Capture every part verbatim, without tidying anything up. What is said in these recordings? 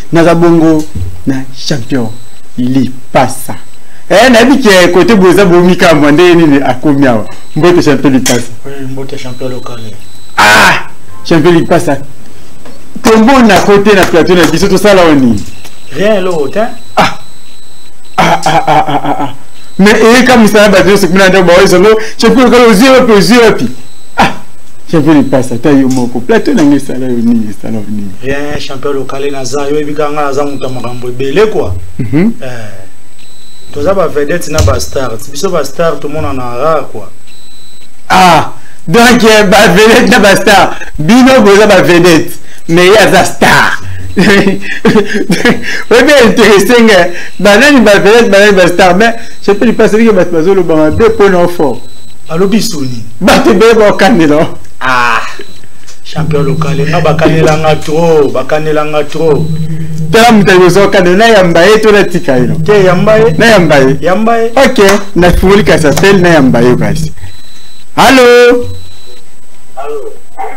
Nazabongo na champion Lipasa. Eh na bi ke côté boza bomika mwande nini akomia mbote champion Lipasa. Oui, mbote champion local. Ah, champion Lipasa. Tombo na côté na plateau na biso to sala oni. Rien l'autre hein. Ah. Ah ah ah ah ah. Mais et comme ça ba Dieu c'est que na ba ozo champion local aux yeux aux yeux puis. Ah. Champion Lipasa tayo moko plateau na ngesa la oni sala oni. Rien champion local na za yo bikanga na za muta makambo ebele quoi. Mhm. Eh. Tous ça va vedette na ba star. Biso ba star tout le monde en a rare quoi. Ah, donc ba vedette na ba star. Bino boza ba vedette, mais il y a za star. Oui, bien intéressant. Banani ba vedette, banani ba star, mais je peux lui passer que ba bazo le ba deux points enfant. Allo bisoni. Ba te be ba kanelo. Ah. Champion local na ba kanela nga trop, ba kanela nga trop. Tala mutayozo kanelo na yambaye to na tika ino. Te yambaye? Na yambaye. Yambaye. OK, na fuli ka s'appelle na yambaye kasi. Allô? Allô.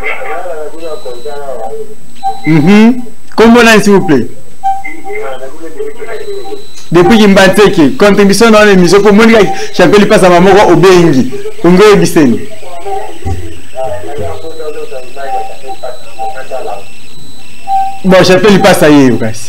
Mhm. Comment là s'il vous plaît? Depuis qu'il m'a teke, contribution dans l'émission pour moi champion Lipasa mamoko obengi. Ngo biseni. Bon, champion Lipasa yeye kasi.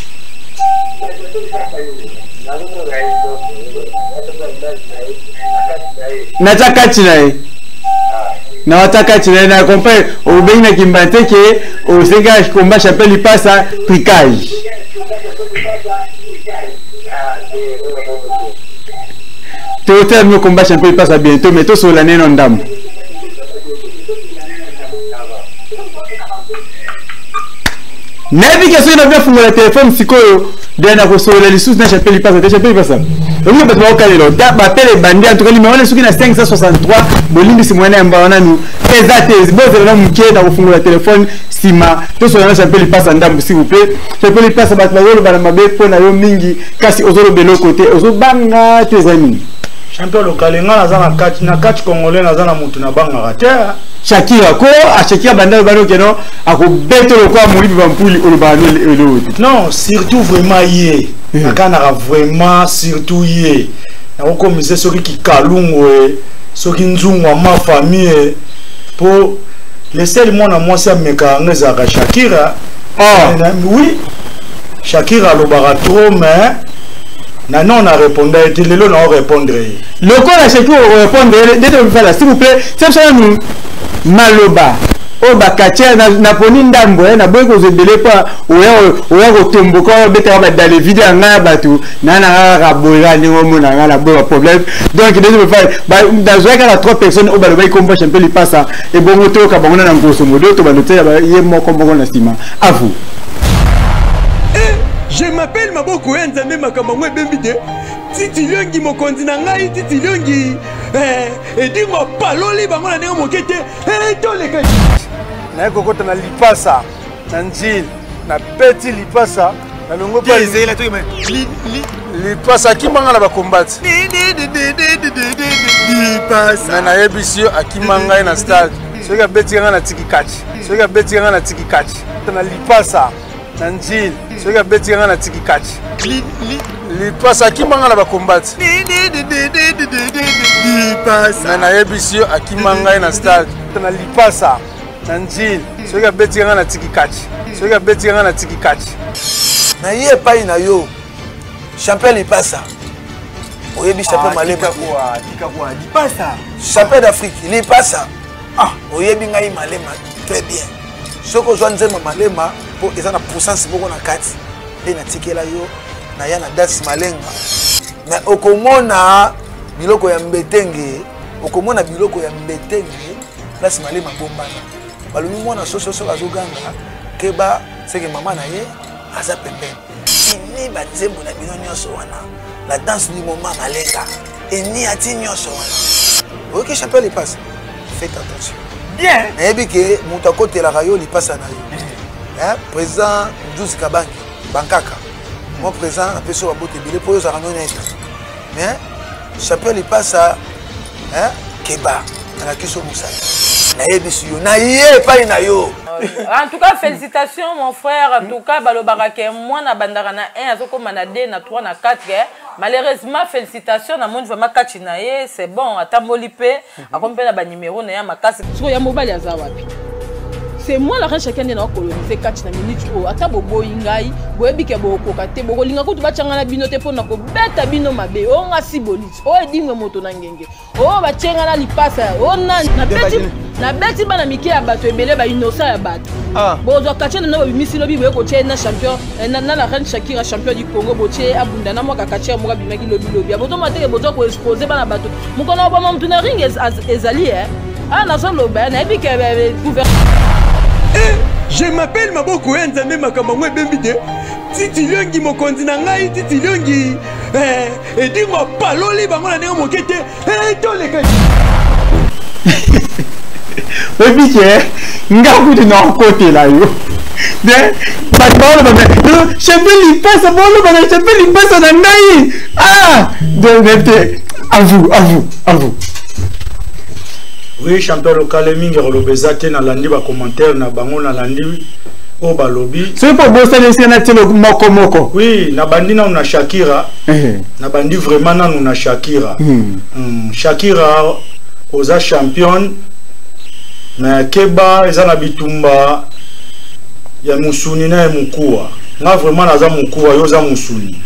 Nataka chinae. Na wataka chinae na compare obengi na kimbanteke osenga komba champion Lipasa tricage. Total me combat champion Lipasa bientôt mais tout sur l'année non dame. Nabi kesho ina vya fungula telefone sikoyo dena ko solo les sous na champion Lipasa te champion Lipasa. Omi ba twa kalelo da ba tele bandi en tout cas limeona suki na cinq cent soixante-trois bolimbi simwana yamba wana nu ezate bozo na mke na kufungula telefone sima to solo na champion Lipasa ndambu s'il vous plaît. Champion Lipasa ba twa ba na mabe pona yo mingi kasi ozolo belo côté ozo banga tes amis. Champion local nga na za na catch na catch congolais na za na mutu na banga rata. Shakira ko a Shakira banda bano keno ako beto lo kwa muri bampuli olobano elo. Non, surtout vraiment yé. Akana vraiment surtout yé. Na ko mise soki ki kalungwe, soki nzungu ma famille pour laisser le monde à moi ça meka ngeza ka Shakira. Ah, oui. Shakira lo trop mais na non na répondre et le lo na répondre. Le ko la Shakira répondre de faire s'il vous plaît. C'est ça nous maloba o bakatia na na poni ndambo na boy ko zebele pa oya oya ko tomboka beta ba dans les vidéos nga batu na na ka boya ni ngomo na nga la boy problème donc désolé faire ba dans zoa ka trois personnes au baloba combat champion Lipasa et bon moto ka bangona na ngoso modo to ba noter ba ye mo kombo na stima à vous. Je m'appelle Maboko Nzambe Makamangwe Bembide. Titi Lyongi mokonzi na ngai Titi Lyongi. Eh, et dis-moi paloli bango na ndenge mokete. Eh, toleka. Na kokota na Lipasa, na Njil, na Petit Lipasa, na longo pa ezela to li Lipasa kimanga na ba combat. Lipasa. Na na yebisio akimanga na stade. Soki ka beti nga na tiki catch. Soki ka beti nga na tiki catch. Na Lipasa, na Njil, soki ka beti nga na tiki catch. Lipasa kimanga na ba combat. Lipasa. Na yebisio akimanga na stade. Na Lipasa, na Njil, soki ka beti nga na tiki catch. Soki ka beti nga na tiki catch. Na ye pa ina yo. Champion Lipasa. Oyebi champion Malema quoi? Tika quoi? Lipasa. Champion d'Afrique, Lipasa. Ah, oyebi ngai Malema très bien. Soko zo nzema Malema po eza na puissance boko na kati. Et na tikela yo na ya na dance malenga. Mais okomona biloko ya mbetenge, okomona biloko ya mbetenge, place Malema bombana. Balumi mwana soso soso azoganga keba seke mama na ye aza pembeni. Ini bazembo na bino nyonso wana. La danse du moment malenga. Eni ati nyonso wana. Ok, champion Lipasa. Faites attention. Bien. Nayebi ke mutu akotelaka yo Lipasa na yo. Hein, président Djouzi Kabangi, Bankaka. Mon président a peso babote bile po yo za rano net. Mais champion Lipasa hein, keba na kiso musala. nayebi yo na ye epai na yo. En tout cas, félicitations mon frère. En tout cas, Balobarake, moi na bandara na un, azoko na deux, na trois, na quatre. Malheureusement, félicitations na monde vraiment quatre na ye, c'est bon. Atamboli pe, akompe na ba numéro na ya makasi. So ya mobile ya zawapi. C'est moi la reine chacun de nos coloniser quatre na minute o. Ata bobo ingai, boyebi ke bo kokate, bo linga ko tuba changa na binote po na ko beta bino mabe. O nga sibolis. O edingwe moto na ngenge. O ba chenga na lipasa. O na na beti na beti bana miki ya bato ebele ba innocent ya bato. Ah. Bo zo kache na no bimisi lobi boye ko che na champion na na la reine Shakira champion du Congo bo che abunda na mo ka kache mo ka bimaki lobi lobi. Bo to mateke bo zo ko exposer bana bato. Mo kona ba mo tuna ring ezali eh. Ah na so loba na ebi ke gouvernement. Je m'appelle Maboko Nzambe Makamangwe Bembide. Titi Liongi mokonzi na ngai Titi Liongi. Eh, et dis-moi paloli bango na ndenge mokete. Eh, toleka. Oui, que ngaku de non côté là yo. Bien, pas de bon mais je peux lui passer bon mais je peux lui passer na ngai. Ah, donc à vous, à vous, à vous. Oui, champion local mingi rolobezate na landi ba commentaire na bango na landi o balobi. C'est pas bon ça laisser na telo moko moko. Oui, na bandi na una Shakira. Eh. Na bandi vraiment na una Shakira. Hmm. Mm, Shakira oza champion na keba eza na bitumba ya musuni na mukua. Na vraiment naza mukua yo za musuni.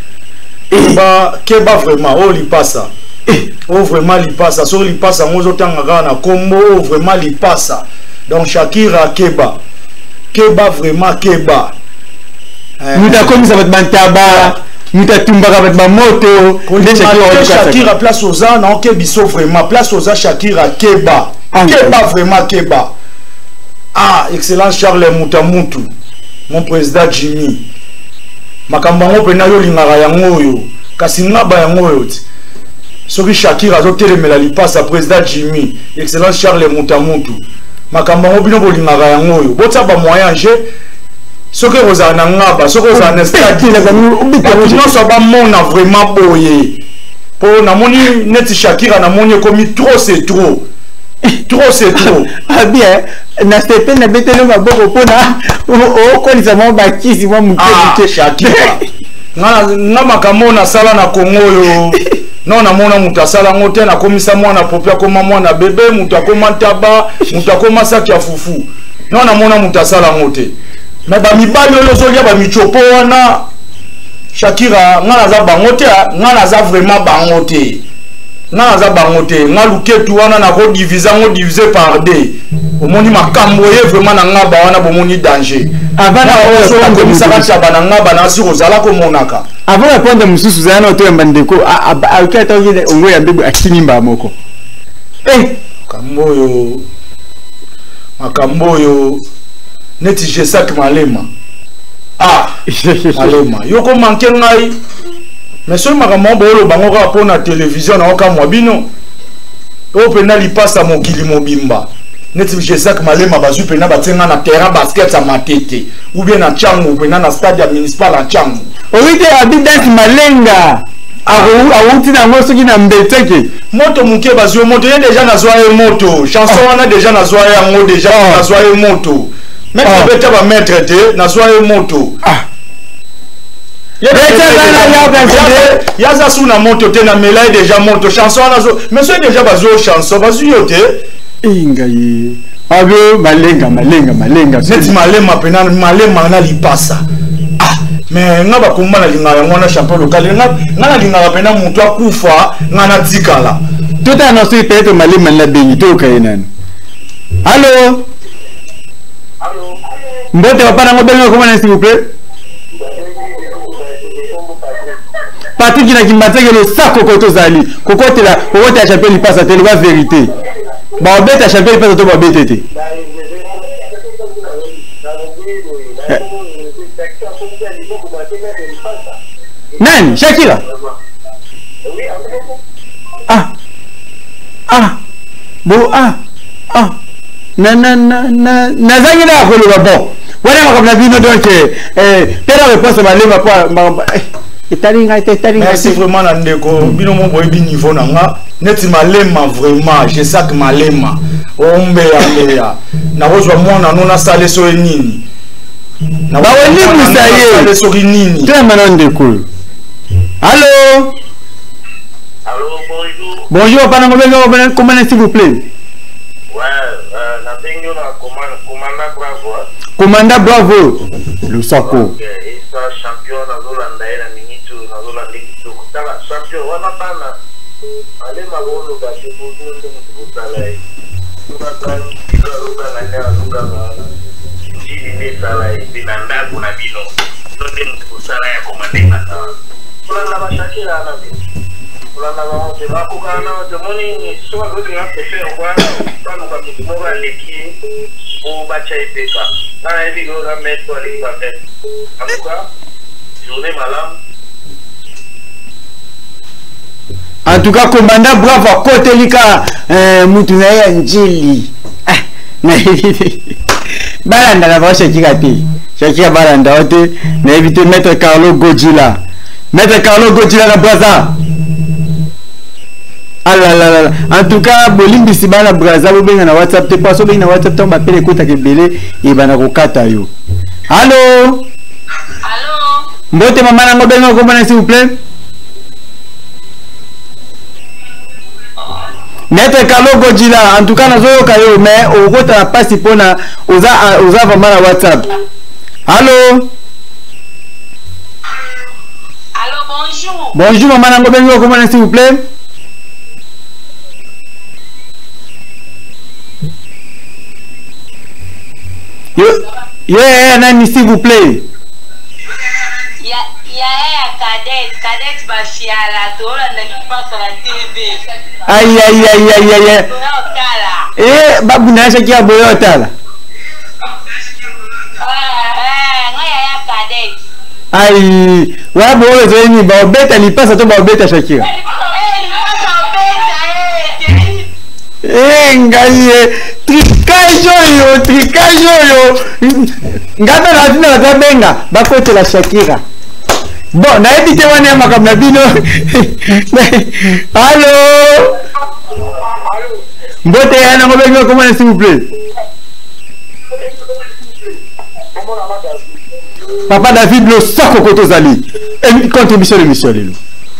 Keba keba vraiment o li passa. Oh vraiment li passa sur li passa mozo tanga na combo oh vraiment li passa donc Shakira Keba Keba vraiment Keba muta comme ça va te bantaba muta tumba va te moto Shakira place aux ans non Kebiso vraiment place aux ans Shakira Keba Keba vraiment Keba. Ah excellent Charles Mutamutu mon président Jimmy makamba ngo pena yo lingara yango yo kasi ngaba yango yo. Soki Shakira zo telemela li passe à président Jimmy, excellent Charles Mutamutu. Makamba ngobino bolingaka yango yo. Botsa ba moyen je soki roza na ngaba, soki roza na stade la gamu non so ba mona vraiment boye. Po na moni net Shakira na moni komi trop c'est trop. Trop c'est trop. Ah bien, na stepé na betelo maboko pona o ko lizamo ba kisi mo muke Shakira. Na na makamo na sala na Congo yo. Non na mona mutasala ngote na komisa mwana popia koma mwana bebe mutu akoma taba mutu akoma saki ya fufu non na mona mutasala ngote mais ba mibali oyo zolia ba michopo wana Shakira ngana za bangote ngana za vraiment bangote ngana za bangote ngaluketu wana na ko diviser ngo diviser par deux omoni makambo ye vraiment na ngaba wana bomoni danger abana ozo ngomisa kacha bana ngaba na siko zala ko monaka. Avant de prendre mususu zana oto ya mbandeko a a ukata ngile ongo ya mbibu akinimba moko. Eh, kambo yo makambo yo neti jesak malema. Ah, malema. Yoko manke ngai. Mais so makambo bolo bango ka pona télévision na oka mwabino. O pena li passa mokili mobimba. Neti jesak malema bazu pena batenga na terrain basket à matete ou bien na changu pena na stade municipal à changu. Oite abidance malenga awu awuti na ngoso kina mbeteke moto muke bazio moto ye déjà na zoa moto chanson wana déjà na zoa yango déjà na zoa moto même beta ba mettre te na zoa moto ah ya za suna moto te na melai déjà moto chanson wana zo mais so déjà bazio chanson bazio te ingaye abio malenga malenga malenga neti malema pena malema na lipasa. Mais nga ba komana linga yango na champion local nga nga linga pena mutu akufa nga na tikala tout à notre peut-être malema na bengi to kayenani. Allô allô mbote papa na ngobenga comment s'il vous plaît Patrick na kimbateke le sac kokoto zali kokote la kokote ya champion passe à télé la vérité ba obeta champion passe to ba betete Nani Shakira? Ah ah bon ah ah na na na na na zangi na ko le bon wala makabla bino donc eh pera réponse ba lema kwa etalinga etalinga merci vraiment na ndeko bino mo boyebi niveau na nga neti malema vraiment je sac malema ombeya mbeya nakozwa mwana no nasale so nini bawelibusa ye soki nini tema ndeko. Allô? Allô, bonjour. Bonjour, pana ngobenge comment s'il vous plaît? Ouais, euh, na bengo na commande commandant Bravo. Commandant Bravo. Le Sako. Ok, et ça champion na Zolanda na minito na Zolanda kitoko. Tala champion wana pana. Ale magolo ba kifudu ndo mtubutala hii. Tunataka kuruka na nyaa ruka na jini ni sala hii binanda kuna bino. Ndo ndi mtubutala ya komandema. Kulanda bashakira na bino. Kulanda bamote bakukana na demoni ni soa rudi na tefe kwa tano kwa kitimoga leki o bacha ipeka. Na hivi goga meto alipa pesa. Amuka journée malam. En tout cas, commandant Bravo à côté lika euh mutunaye njili. Ah, na hivi. Balanda na ba Shakira te. Shakira balanda ote na éviter maître Carlo Godzilla. Maître Carlo Godzilla na Braza. Ah là là là. En tout cas, bolimbi si bana Braza bobenga na WhatsApp te paso benga na WhatsApp to bapele kota ke belé e bana ko kata yo. Allô? Allô? Mbote mama na ngobenga ko bana s'il vous plaît. Maître Carlo Godzilla, en tout cas, nous avons eu mais au côté de la passe pour na osa osa vraiment la WhatsApp. Allô? Allô, bonjour. Bonjour, maman Nangobengo, comment s'il vous plaît? Yo, yo, nani s'il vous plaît? Ya ya cadet, cadet bafiala, tola ndani pasa la T V. Aïe aïe aïe aïe aïe. Eh, babu na Shakira boyo tala. Ah, ngoya ya cadet. Aïe, wa boyo zeni ba beta li pasa to ba beta Shakira. Eh, ngai tricage yo, tricage yo. Ngata na tina ta benga, ba kote la Shakira. Bon, na évité wana ya makambo na bino. Allô? Mbote yana ngobengo comment s'il vous plaît? Papa David le sako koto zali. Et contribution de mission lelo.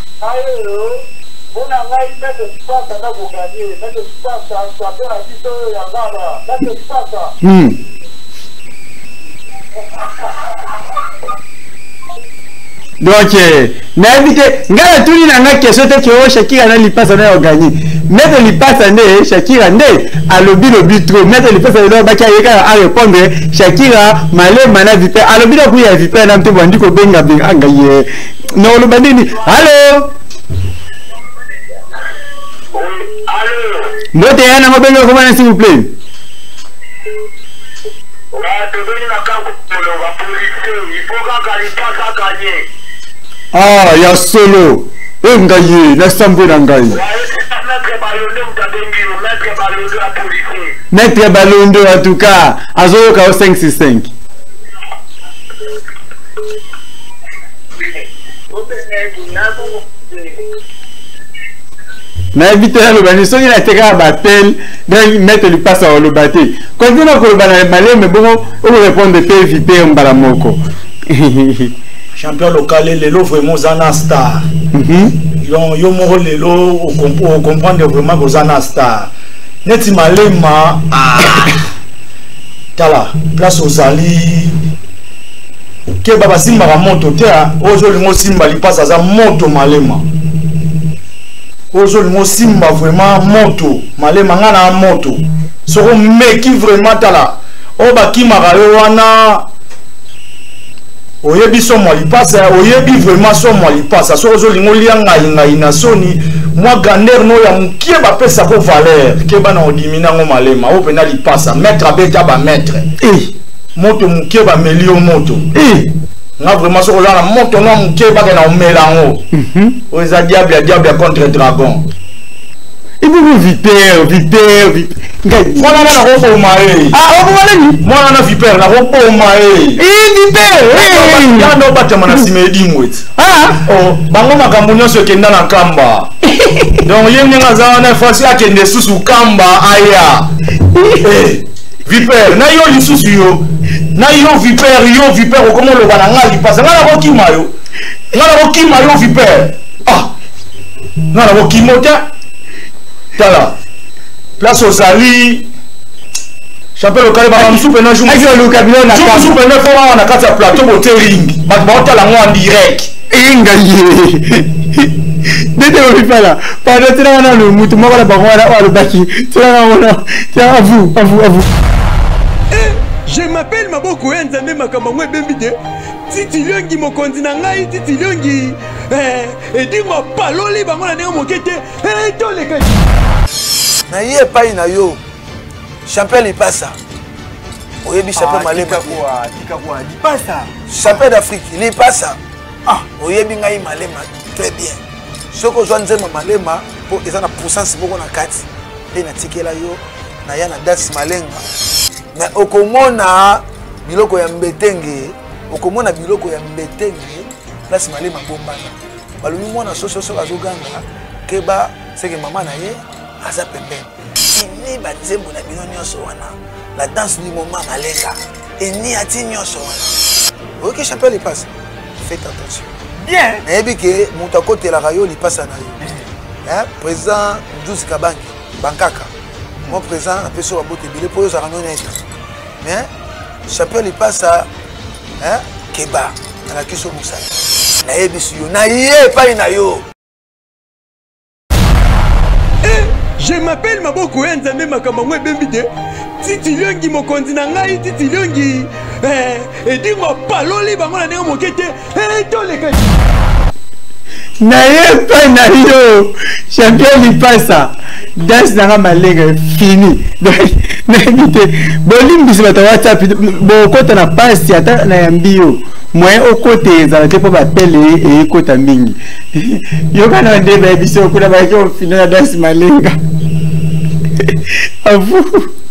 Hmm. Donc, na évité, ngala tuni na nga question te que Shakira na lipasa na gagné. Mettre lipasa ne Shakira ne alobi le but trop. Mettre lipasa le ba ka a répondre Shakira malé mana vipe. Alobi na kuya vipe na mtu bandi ko benga benga ngaye. No lo bandini. Allô? Allô? Mbote yana ngobenga comment s'il vous plaît? Ah, ya solo. Eh ngaye, na sambo na ngaye. Maître Balondo en tout cas, azoka au cinq six cinq. Na éviter le bani so ina teka batel donc mettre le passe au lobaté. Continue ko bana malé mais bon on répondre P V P mbala moko. Champion local lelo vraiment zana star. Mhm. Yo yo moro lelo on comprendre vraiment que zana star. Neti malema ah tala place aux ali ke baba simba ba moto te ozo lingo simba li passe za moto malema. Ozo lingo simba vraiment moto malema ngana moto. Soko meki vraiment tala o ba kimaka yo wana oyebi so moi li passe oyebi vraiment so moi li passe so ozo lingo lianga inga ina soni moi gander no ya mukie ba pesa ko valeur ke bana odimina ngo malema o pena li passe maître abeta ba maître eh moto mukie ba melio moto eh nga vraiment so la moto no mukie ba ke na omelango mhm o za diable diable contre dragon. Il vous vipère, vipère, vipère. Moi, on a un robot maé. Ah, on va aller. Moi, on a vipère, la robot maé. Eh, vipère. Il y a un autre bâtiment qui m'a dit, ah, oh, bango makambunya se kenda na kamba. Donc, il y a un gars qui a fait sous kamba, aya. Eh, Vipère, na yo lisusu yo. Na yo Vipère, yo Vipère, comment le bana nga lipasa. Nga na bokima yo. Nga na bokima yo Vipère. Ah. Nga na bokimo ta. Tala. Place aux Ali. Chapelle au Calais, je suis venu à jouer. Je suis venu à faire un plateau pour ring. Je suis en direct. Dès que vous faites là, pendant que vous avez le mouton, vous avez le baki. À vous, à vous, à vous. Je m'appelle Maboko Nzambe Makamangwe Bembide. Titi Liongi mokonzi na ngai, Titi Liongi. Eh, et dis-moi paloli bango na ndenge mokete. Eh, to le kati. Na ye pai na yo. Champion il passe. Oyebi champion malema quoi, tika quoi, il passe. Champion d'Afrique, il passe. Ah, oyebi ngai malema très bien. Soko zo nzema malema po ezana puissance boko na kati. Et na tikela yo na ya na das malenga. Na okomona biloko ya mbetenge, okomona biloko ya mbetenge, place malema bombana. Balumi mona soso soso azoganga keba seke mama na ye aza pembeni. Ini bazembo na bino nyonso wana. La danse du moment malenga. Ini ati nyonso wana. OK, chapelle passe. Faites attention. Bien. Ebi ke muta kote la rayo li passe na yo. Hein, président Douze Kabangi, Bankaka. Mon président a fait sur botte bilé pour yo za honnête. Mais chapelle il passe à hein keba na la kiso musala. Na ebi su yo na ye pa na yo. Je m'appelle Maboko Nzambe Makamangwe Bembide. Titi Liongi mokonzi na ngai, Titi Liongi. Eh, et dis-moi paloli bango na ndenge mokete. Eh, to le kati. Na ye pa na yo. Champion il passe. Das na malenga fini. Na bité. Bolimbi se bata WhatsApp bo kota na passe ata na yambio. Moi au côté za te po ba pele e kota mingi. Yo kana ndebe biso kuna ba ko final das malenga. À vous.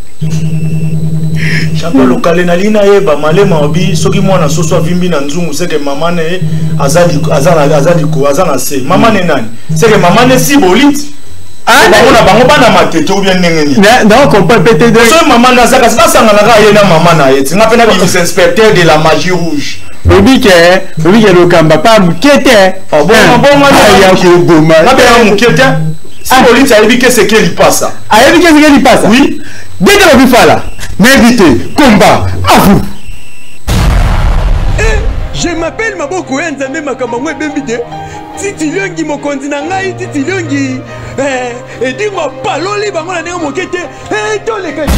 Chapelle local na lina ye ba malema obi soki mwana soso vimbi na nzungu seke mama ne azali azala azali ko azana se mama ne nani seke mama ne si boliti ah na bango bana mateto bien nengeni na na comprend peut-être so mama na zaka sanga na ye na mama na ye tinga pena bi inspecteur de la magie rouge obi ke obi ke lokamba pa mukete oh bon bon ya ko boma na be mukete si boliti ayebi ke ce qu'il passe ayebi ke ce qu'il passe oui dès que vous faites là m'inviter combat à vous. Eh, je m'appelle Maboko Nzambe Makamangwe Bembide. Titi Liongi mokonzi na ngai, Titi Liongi. Eh, et dis-moi paloli bango na ndenge mokete. Eh, to le kati.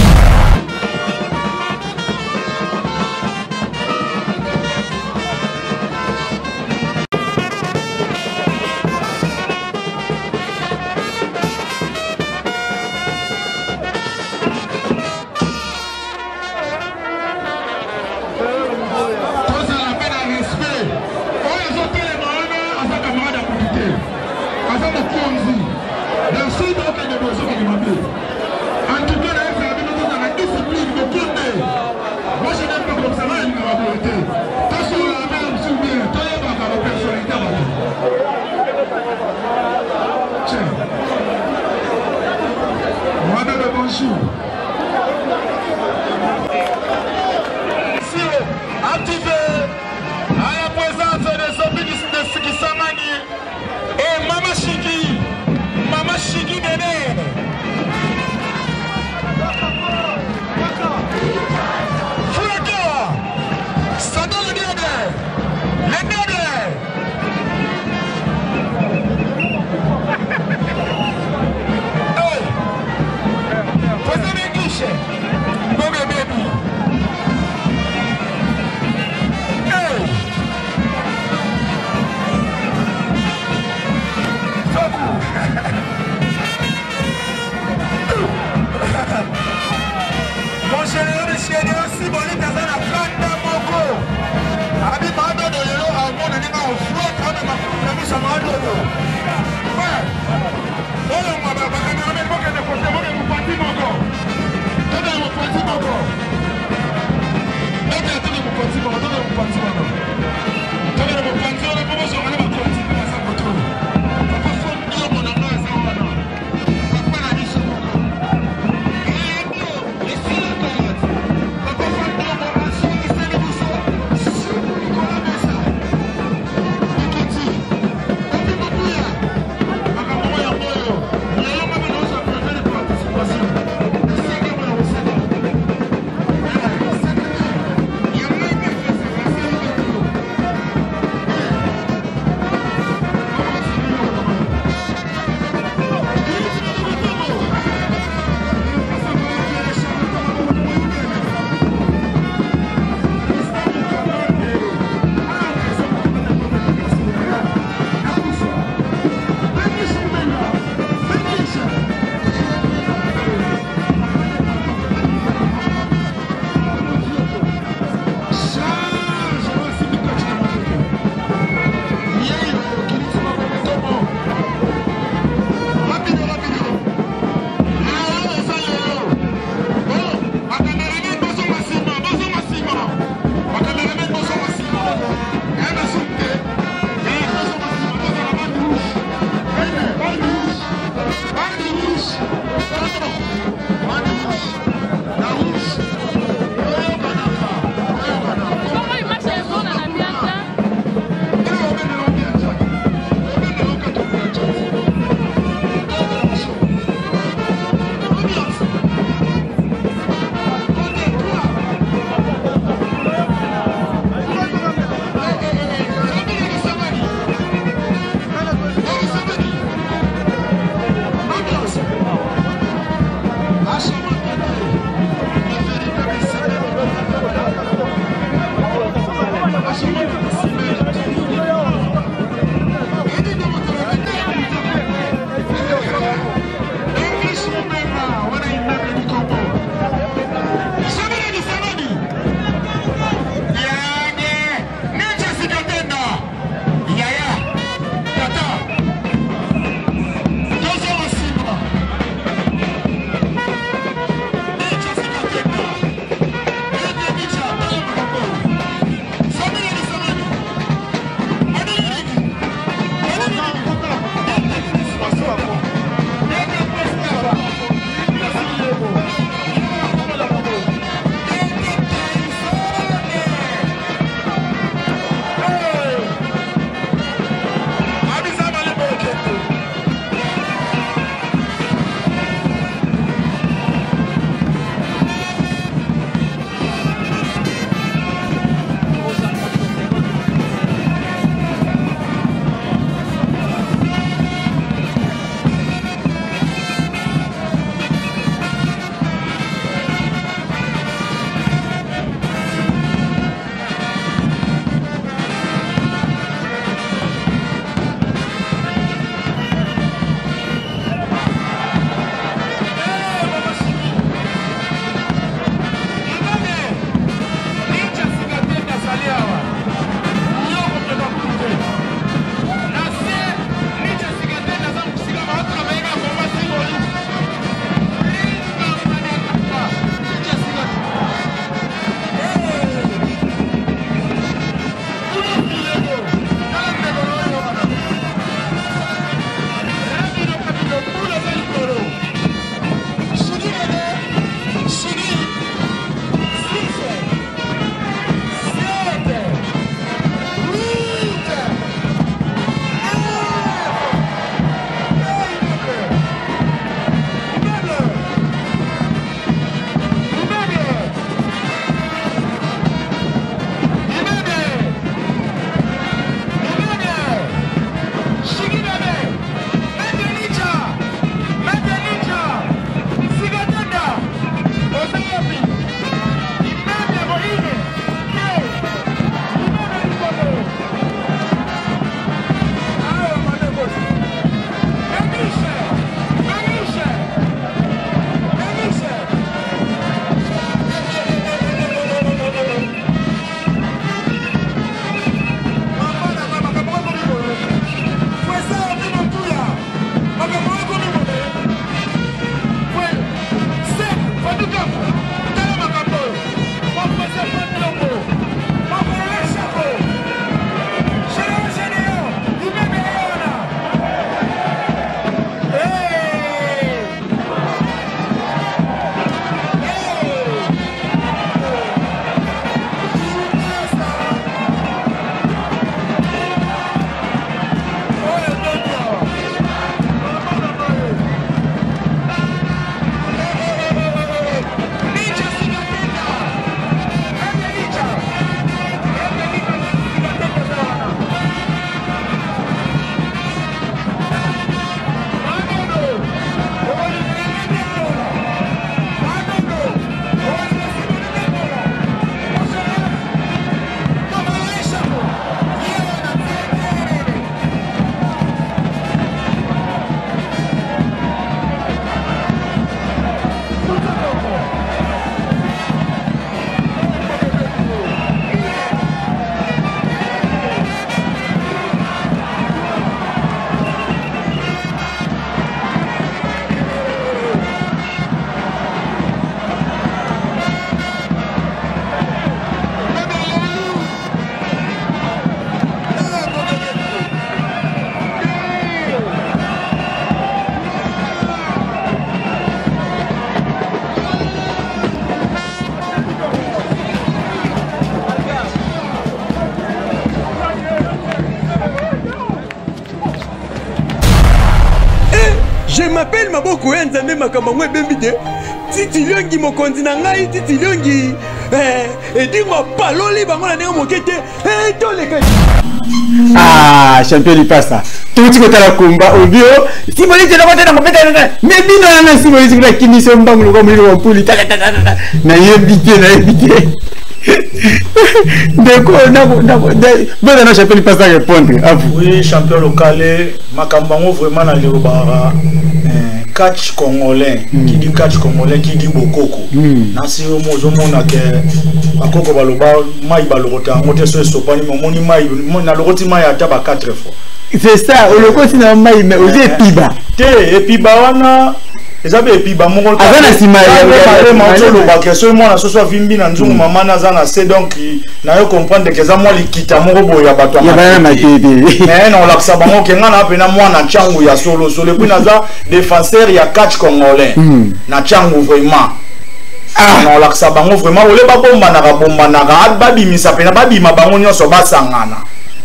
je m'appelle Maboko ya Nzambe makambo ngwe bembide titi liongi mokonzi na ngai titi liongi eh edingo paloli bango na ndenge mokete eh toleka. Ah, champion Lipasa. Tout ce que tu as combat au bio, si vous dites que tu as compétence, mais bien non, si vous dites que tu as combat au bio, on peut ta ta ta ta ta. Na éviter, na éviter. D'accord, bon, non, champion Lipasa répondre. Oui, champion local, Makambango vraiment na Lirobara. Catch congolais, qui dit catch congolais, qui dit bokoko. Nasi mozo mona ke bakoko baloba mai balorota ngote so sopani momoni mai na loroti mai ata ba quatre fois. C'est ça, au loko si na mai mais oje piba. Te epiba wana ezabe epiba mongo ta. Azana si mai ya ma so lo ba ke so mona so so vimbi na nzungu mama na zana c'est donc na yo comprendre que za moi likita mongo boya bato ya bana matebe. Mais non la ksa bango ke ngana pe na mwana changu ya solo solo puis na za défenseur ya catch congolais. Na changu vraiment. Ah non la ksa bango vraiment ole ba bomba na ka bomba na ka babi misa pe na babi ma bango nyoso ba sangana.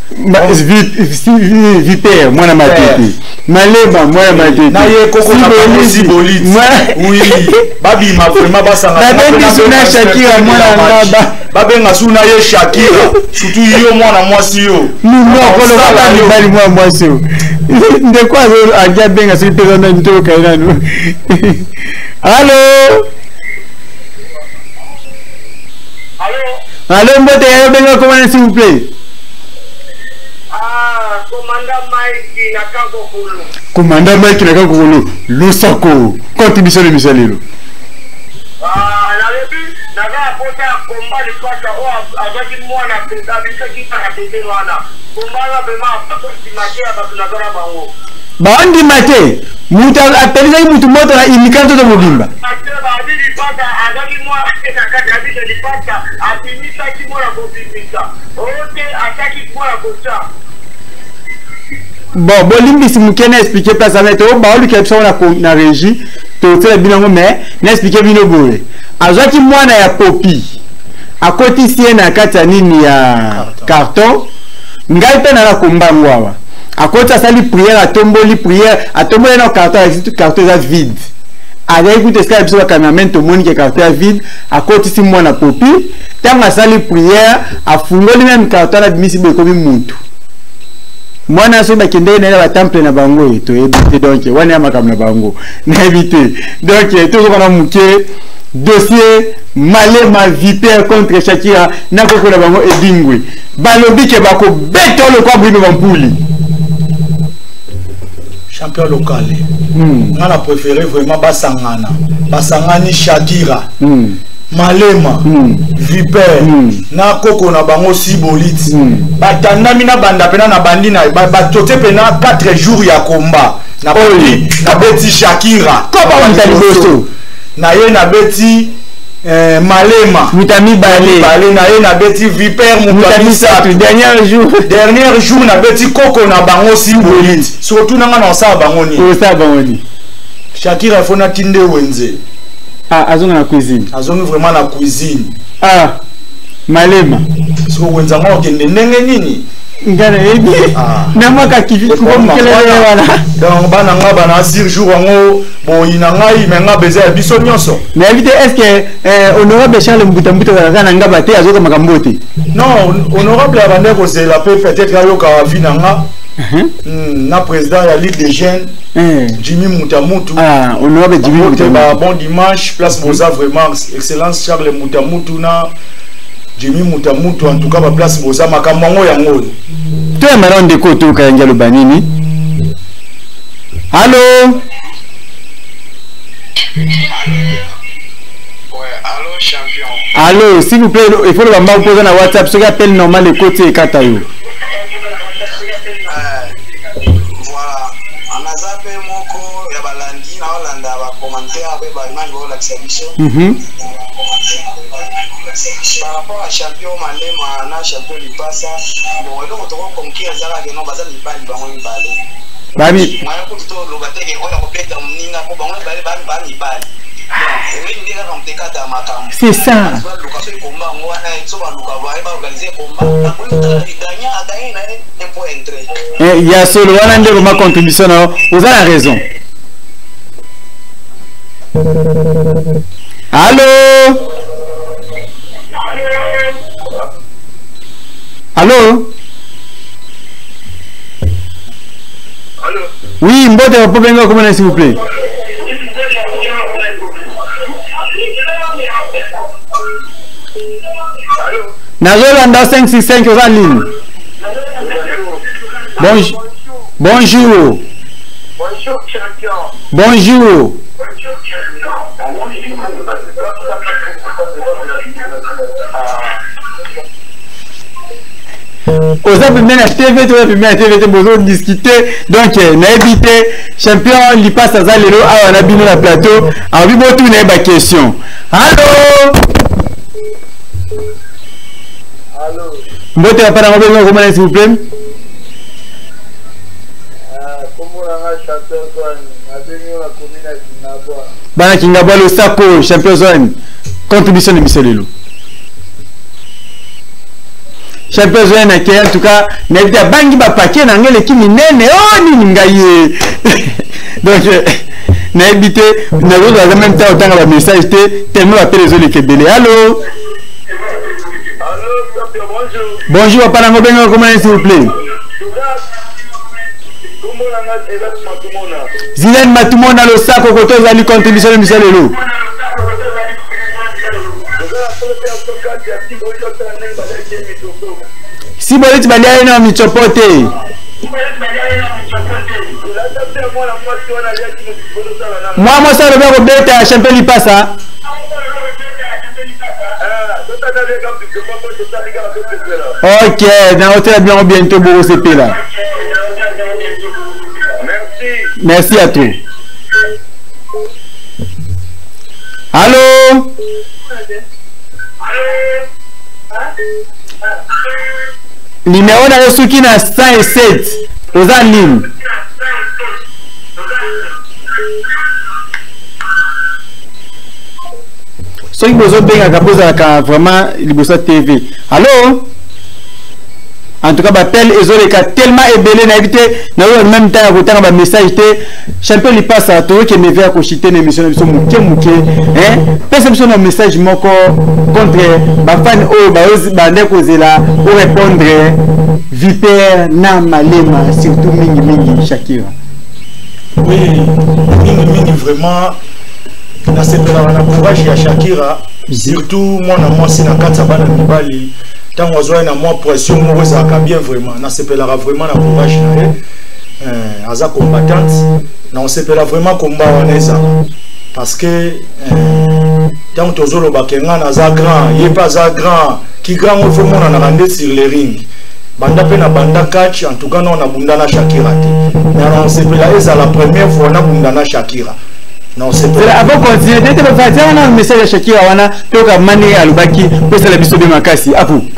Vipère, moi na matete. Malema, moi na matete. Na ye koko na si bolite. Oui, babi ma vraiment ba sangana. Na bendi suna Shakira moi na ngaba. Babenga suna ye Shakira. Surtout yo moi na moi si yo. Nous moi ko lo ba ni bali moi moi si yo. De quoi a dia benga si te na nto kaina no. Allô? Allô? Allô mbote ya benga comment s'il vous plaît? Ah, commandant Mike na Kakokulu. Commandant Mike na Kakokulu. Lusako. Contribution de Michel Lelo. Ah, na lebi na ga pota combat de pata o avec moi na pesa bisa kita na pete wana. Combat la bema pato simake ya batu na dora bango. Ba andi mate. Muta apeleza mutu moto na imikanto to mobimba. Ate ba bidi pata avec moi na kaka bisa di pata atimisa ki mo na kopimisa. Ote ataki kwa kocha. Bon, Bolimbi si mukena expliquer place avec toi, ba oli kepso na na régie, to tele binango mais na expliquer bino boye. Azwaki mwana ya popi. Akoti sie na kata nini ya carton. Ngai pe na la kombango awa. Akoti asali prière atomboli prière, atomboli na carton avec carton za vide. Aga écoute ce qu'il y a cameraman to moni ke carton vide, akoti si mwana popi, tanga asali prière, afungoli même carton na bimisi be komi muntu. Mwana so bakende na ba temple na bango to ebite donc wana ya makamna bango na ebite donc to ko na muke dossier Malema Vipère contre Shakira na koko na bango edingwe balobi ke bako beto le kwa bino bampuli champion local. Hmm. On a préféré vraiment basangana basangani Shakira. Hmm. Malema, mm. Vipère, mm. na koko na bango si bolite. Mm. Batanda mina banda pena na bandi na batote pena quatre jours ya combat. Na bandi na beti Shakira. Koba wantali boso. Na ye na beti eh, Malema. Mutami Balé. Balé na ye na beti Vipère Mutami Satu. Dernier jour. Dernier jour na beti koko na bango si bolite. Surtout nanga na sa bango ni. O sa bango ni. Shakira fona tinde wenze. Ah, azonga na cuisine. Azonga vraiment na cuisine. Ah, Malema. Parce que wenza ngo kende ndenge nini? Ngana ebi. Na mwaka kivi ko mkelele wana. Donc bana nga bana six jours ngo boyina ngai menga beza ya biso nyonso. Mais éviter est-ce que euh, honorable Charles Mbuta Mbuta kana ngaba te azoka makambote. Non, honorable abande ko c'est la peut-être ayo ka vina nga. Mm, na président ya Ligue des jeunes Jimmy Moutamutu. Ah, honorable Jimmy Moutamutu. Bon dimanche, place Boza vraiment excellence Charles Moutamutu na Jimmy Moutamutu en tout cas ba place Boza makamango yango. Toi maintenant de ko to ka ngalo banini. Allô? Ouais, allô champion. Allô, s'il vous plaît, il faut le bamba poser na WhatsApp, ce qui appelle normal le côté katayo. Voilà, on a zappé moko ya balandi na Hollanda ba commentaire ba ba image ba la exhibition. Mhm. Par rapport à champion Malema na champion Lipasa, bon eloko to ko conquérir zala ke no bazali bali ba ngoni bali. Bami. Moi ko to lo bateke o ya ko peta mninga ko ba ngoni bali bali bali bali. C'est ça. Il y a solo ma contribution, vous avez raison. Allô? Allô? Allô? Oui, Mbote, vous pouvez me commander s'il vous plaît. Nazolanda cinq six cinq aux en ligne. Bonjour. Bonjour. Bonjour, champion. Bonjour. Aux hommes même la T V, tu vas même la T V, tu vas discuter. Donc, n'a évité champion, il passe à Zalero, à la bino la plateau. En vivo, tout n'est pas question. Allô? Allô? Mbote va pas dans le comment s'il vous plaît? Comment on a champion zone? A venu la commune à Kingabwa. Bana Kingabwa le Sapo, champion zone. Contribution de Michel Lelo. Champion zone en tout cas, n'avait bangi ba paquet n'angele qui minene oh ni ngaye. Donc n'a évité n'a pas en même temps autant la message tellement appelé les autres Kebele. Allô? Allô, champion, bonjour. Bonjour, papa Nango Bengo, comment s'il vous plaît? Zilen Matumona le sac au côté de la contribution de Michel Lelo. Si vous voulez, tu vas aller dans Michopote. Moi, moi, ça le faire au bête à champion il passe. Ok, dans l'hôtel bien bientôt pour C P là. Merci. Merci à toi. Allô? Numéro de la Soukine à cent sept. Aux en ligne. Ceux qui besoin de poser vraiment Libosa T V. Allô? En tout cas, l'appel est tellement ébélé, n'a évité, n'a eu en même temps à voter un message. Champion, il passe à toi qui me fait accoucher l'émission de Mouké Mouké. Hein? Perception d'un message contre ma fan O, Bande Kozela, pour répondre Viper, Namalema, surtout Mingi Mingi Shakira. Oui, Mingi Mingi vraiment. Na sepela na courage ya Shakira, surtout moi na moi si na kata bana mibali tant ozoa na moi pression mo za ka bien vraiment na sepela vraiment na courage na euh aza combattante na on sepela vraiment combat waneza parce que euh tant tozolo bakenga na za grand yé pas za grand qui grand on faut mona na rande sur les rings banda pe na banda catch en tout cas non na bunda na Shakira te na on sepela eza la première fois na bunda na Shakira. Non, c'est pas. Avant de continuer, dès que vous faites un message à Shakira, on a tout mané à l'Ubaki pour se la biso de Makasi. À vous.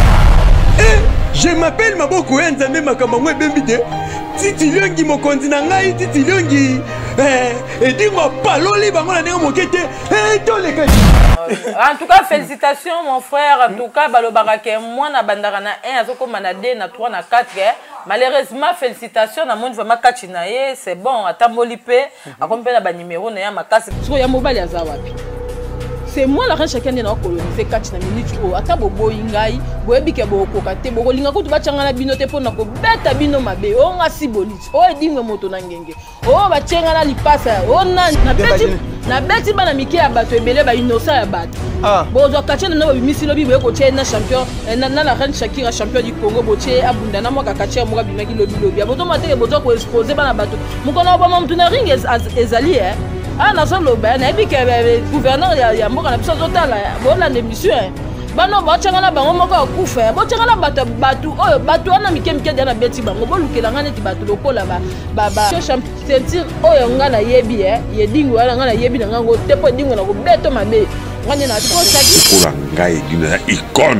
Je m'appelle Maboko Nzambe Makamangwe Bembide. Titi Lyongi mokonzi na ngai, Titi Lyongi. Eh, et dis-moi paloli bango na nengo mokete. Eh, to les gars. En tout cas, félicitations mon frère. En tout cas, balobarake moi na bandara na un azoko manade na trois na quatre. Malheureusement, félicitations na monde vraiment kachinaye, c'est bon, atamboli pe, akompe na ba numéro na ya makasi. Siko ya mobile ya zawapi. C'est moi la reine chacun na coloniser catch na minute o atabo boyingai, boyebike bokoka te, bokolinga ko tuba changa na bino te pona ko beta bino mabe, o nga si bonite, o edingwe moto na ngenge. O ba chenga na lipasa, o na na beti na beti bana miki ya bato ebele ba innocent ya bato. Ah. Bo zo catch na no bimisi lobi boye ko chena champion, na na la reine Shakira champion du Congo boche abunda na mwaka catch mo ka bimaki lobi lobi. Bozo mateke bozo ko exposer bana bato. Mukona ba mtu na ring ezali eh. Ah, na solo ben, et puis que le gouverneur il y a moko na biso zotala, bona l'émission. Bano ba changana bango moko akufa, ba changana batu batu, oh batu ana mikemike dia na beti bango, bo lukela ngana ti batu lokola ba ba ba. Champion oyo ngana yebi eh, ye dingo ala ngana yebi na ngango tepo dingo na ko beto mabe. Ngani na ko saki. Pour ngai dina icône.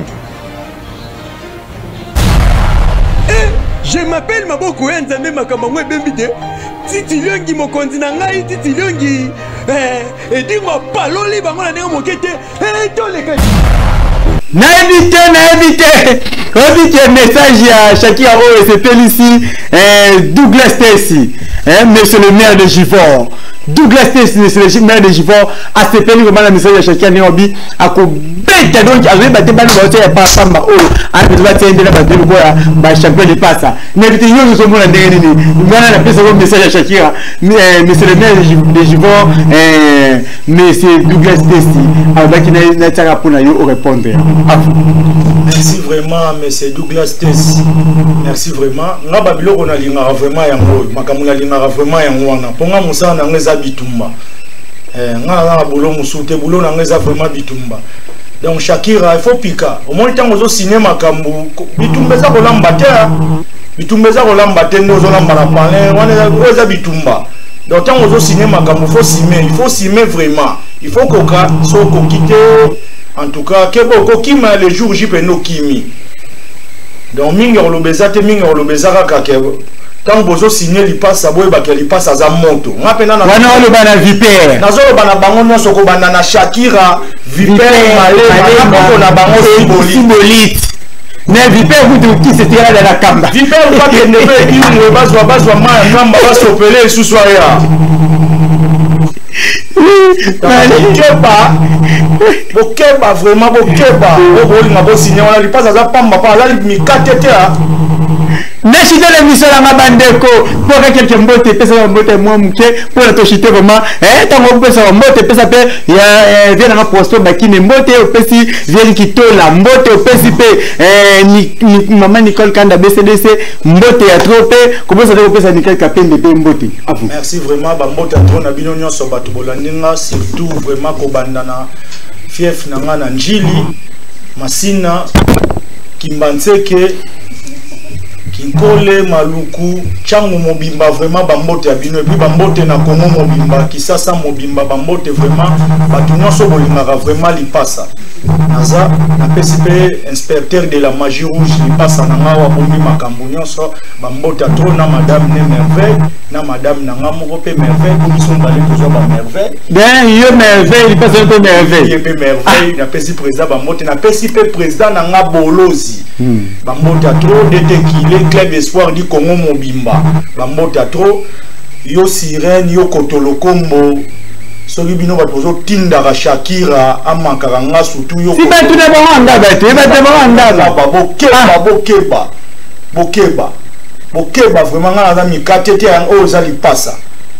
Je m'appelle Maboko Nzambe Makamangwe Bembide. Titi Lyongi mokonzi na ngai, Titi Lyongi. Eh, et dis-moi paloli bango na nengo mokete. Eh, to les gars. Na évité, na évité. On dit que message à Shakira O et c'est ici. Douglas Stacy, hein, monsieur le maire de Givor. Douglas Tess c'est le maire de Givor a C P L vraiment la message de chacun Néobi a ko bête donc a battu bali ba ya pas pamba oh a peut battre ndela ba de boya ba champion de passe mais tu yo nous sommes la ndenge ni ngana na pesa comme message à Shakira mais monsieur le maire de Givor euh monsieur Douglas Tess avec na na tara pour na yo répondre. Merci vraiment monsieur Douglas Tess. Merci vraiment. Nga babilo ko na linga vraiment yango makamuna linga vraiment yango wana. Ponga musana ngeza bitumba. Eh nga nga bolo musute bolo na ngeza vraiment bitumba. Donc Shakira il faut pika. Au moins tant ozo signer makambu bitumba za ko lamba te. Bitumba za ko lamba te ndozo lamba na palais wana oza bitumba. Donc tant ozo signer makambu faut signer, il faut signer vraiment. Il faut koka so ko quitter en tout cas kebo ko kima le jour J P no kimi. Donc mingi olobeza te mingi olobeza ka kebo. Tant bozo signer li passe aboye ba ke li passe za moto. Ngapena na wana oloba na Vipère. Nazo loba na bango nyonso ko banda na Shakira, Vipère Malema ko na bango symbolique. Mais Vipère vous qui c'était là dans la kamba. Vipère pas que ne veut qui ne bazwa bazwa ma ngamba ba sopele sous soya. Bokeba Bokeba vraiment Bokeba Bokolinga bo signer on li passe za pamba pa la mi katete a. Nashite l'émission la mabandeko pour que quelqu'un mbote pesa mbote moi muke pour la toshite vraiment eh tango pesa mbote pesa pe ya vient na posto bakine mbote opesi vient kitola mbote opesi pe eh ni maman Nicole Kanda B C D C mbote ya trop pe comment ça doit pesa Nicole Kapende pe mbote. Merci vraiment ba mbote trop na bino nyonso bato bolandinga surtout vraiment ko bandana fief na ngana njili masina kimbanzeke Kinkole Maluku Changu Mobimba vraiment bambote ya bino et puis bambote na Congo Mobimba Kisasa Mobimba bambote vraiment batunyo so bolingaka vraiment li passa naza na P C P inspecteur de la magie rouge li passa na ngawa bombi makambo nyonso bambote trop na madame ne merveille na madame na ngamoko pe merveille ko biso mbale ko ba merveille ben yo merveille li passa ko merveille ye pe merveille na P C P président bambote na P C P président na ngabolozi bambote trop dete kile club espoir du Congo Mobimba bambote trop yo sirène yo kotolo kombo soki bino bato tinda Shakira amakaka nga surtout yo si ba tuna ba anda ba te ba te ba anda ba bokeba bokeba bokeba bokeba vraiment nga na mikatete ya ozali passa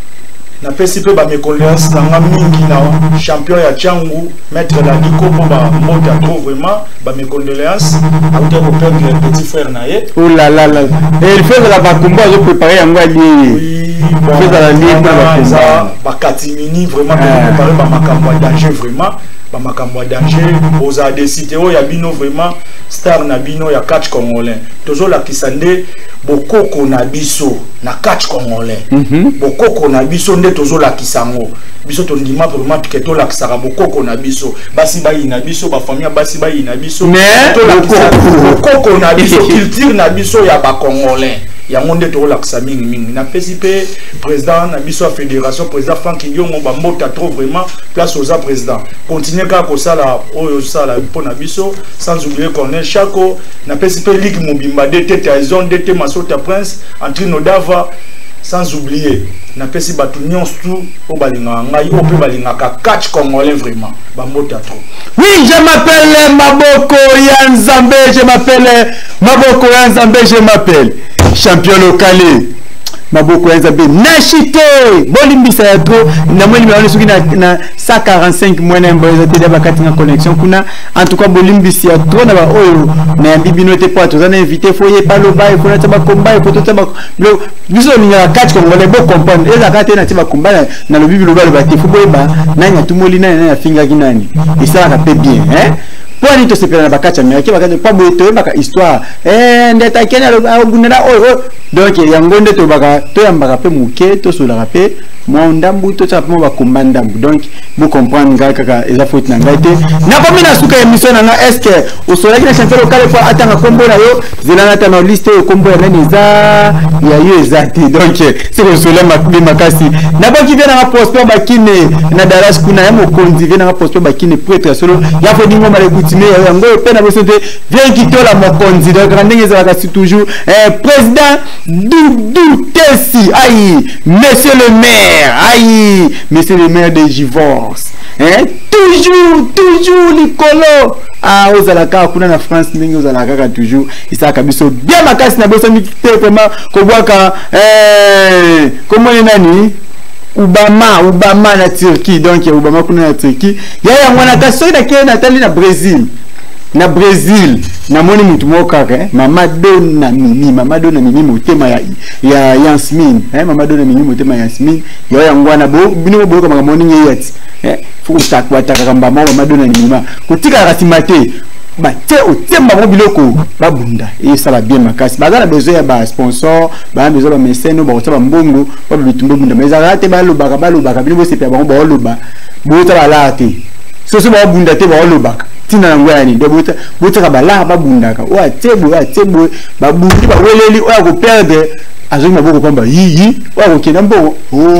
na P C P ba me condoléances na mingi na champion ya Changu maître la Nico pour ba mbote trop vraiment ba me condoléances auteur au père de petit frère naé oh là là là et il fait de la bakumba zo préparer yango ali oui fait de la ligue ba ba katimini vraiment préparer ba makambo danger vraiment ba makambo danger oza décider o ya bino vraiment star na bino ya catch congolais tozo la kisande bokoko na biso na catch congolais bokoko na biso nde tozo la kisango biso to ndima vraiment piqué to la kisaka bokoko na biso basi ba ina biso ba famille basi ba ina biso to la kisaka bokoko na biso culture na biso ya ba congolais ya monde to la kisa mingi mingi na P C P président na biso fédération président Franck Yongo ba mbota trop vraiment place aux président continuer ka ko sala oyo sala po na biso sans oublier Cornel Chako na P C P ligue mobimba D T Taizon D T Masota Prince Antrino Dava sans oublier na pesi batu nyonso o balinga ngai o pe balinga ka catch congolais vraiment ba mbota trop. Oui, je m'appelle Maboko ya Nzambe, je m'appelle Maboko ya Nzambe, je m'appelle champion local. Maboko ya Nzambe nashite bolimbisa ya trop na mweli mwana suki na na cent quarante-cinq mwana mboza te ba katinga connexion kuna en tout cas bolimbisa ya trop na ba oyo na bibino te po to zana invité foye paloba e fona taba combat e poto taba biso ni ya catch congolais bo comprendre eza kate na tiba combat na lo bibilo ba te fo boyeba nanya tumoli na na finga kinani isala ka pe bien hein pour ni to se pela na bakacha mais ki bakacha pa boye to baka histoire eh ndeta kenya lo bunela oyo donc yango nde to baka to yambaka pe muke to sola pe mo ndambu to tsa mo ba komba ndambu donc vous comprendre ngai kaka eza faute na ngai te na komi na suka émission na est-ce que au sola ki na chanter local pour atanga kombo na yo zelana ta na liste yo kombo ya nani za ya yo ezati donc c'est au sola makbi makasi na ba ki vient na poste ba kine na daras kuna ya mo konzi vient na poste ba kine prêtre solo ya fo dingo male kutime yango pe na bosote vient kitola mo konzi donc ndenge za kasi toujours eh président Doudou Tessi, aïe, monsieur le maire, aïe, monsieur le maire de Givorce, hein, toujours, toujours, Nicolo, ah, aux alaka, kuna na France, ningi aux alaka, toujours, et ça, kabiso, bien ma casse, na bossa, mité, comment, kobwaka, eh, comment est nani? Obama, Obama na Turquie, donc Obama kuna na Turquie, yaya, mwana kaso, na kien, natali na Brésil. Na Brésil na moni mutu moka eh mama dona mimi mama dona mimi motema ya ya Yasmin eh mama dona mimi motema ya Yasmin yo ya ngwana bo bino bo kama moni nyeti eh fu takwa takamba mama dona mimi kutika rasimate ba te o temba mo biloko ba bunda et ça va bien makasi ba za besoin ya ba sponsor ba besoin ba mécène ba otaba mbongo ba bitumbo bunda mais za te ba lo ba ba lo ba bino bo sepia ba ba lo ba bo ta ba la te so so ba bunda te ba lo ba tina ngwani de buta buta ka bala ba bundaka wa tebo wa tebo ba bundi ba weleli wa ko perdre azo maboko kwamba yi wa ko kina mbo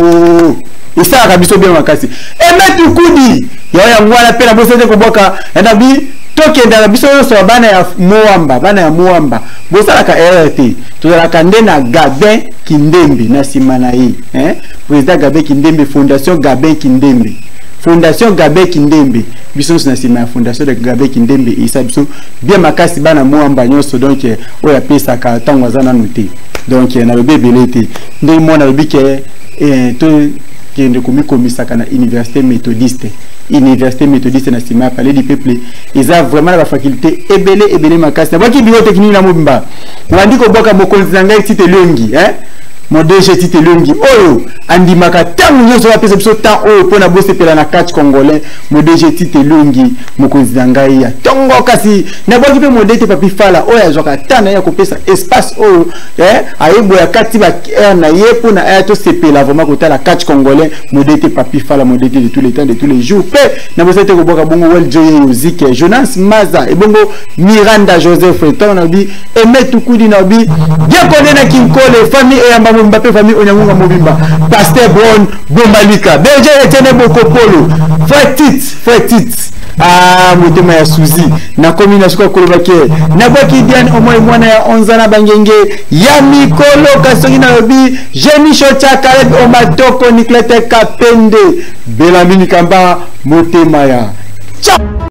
oh isa kabisa bien makasi e metu kudi ya ya ngwana pena bosete ko boka na bi toke ndala biso so bana ya muamba bana ya muamba bosala ka R T to la kande na Gabin Kindembe na simana yi eh président Gabin Kindembe fondation Gabin Kindembe Fondation Gabin Kindembe biso na sima fondation de Gabin Kindembe isa biso bien makasi bana muamba nyonso donc o ya pesa ka tango zana noté donc na bebelete ndé mona bike eh to kende komi komisaka na université méthodiste université méthodiste na sima palais du peuple ils ont vraiment la faculté ebele ebele makasi na baki bio technique na mobimba wandi ko boka mokonzi na ngai tite longi hein mon D G tite longi oyo andimaka tangu nyoso wa pesa biso tan oyo pona bose pela na catch congolais mon D G tite longi mokonzi na ngai ya tongo kasi na baki pe modete papi fala oyo azoka tana ya kopesa espace oyo eh ayebo ya kati ba na yepo na ato sepela vraiment kota la catch congolais modete papi fala modete de tous les temps de tous les jours pe na bose te ko boka bongo wel joye musique Jonas Maza e bongo Miranda Joseph Eton na bi e metu kudi na bi bien connaît na Kinkole famille et Mbappé famille Onyangunga Mobimba Pasteur Brown Bomalika Belge Etienne Bokopolo Fatit Fatit ah motema ya Suzi na commune siko kolobake na baki diane au moins mwana ya onzana bangenge ya mikolo kasongi na lobi Jemi Chocha Kaleb Omatoko Niklete Kapende Belamini Kamba motema ya ciao.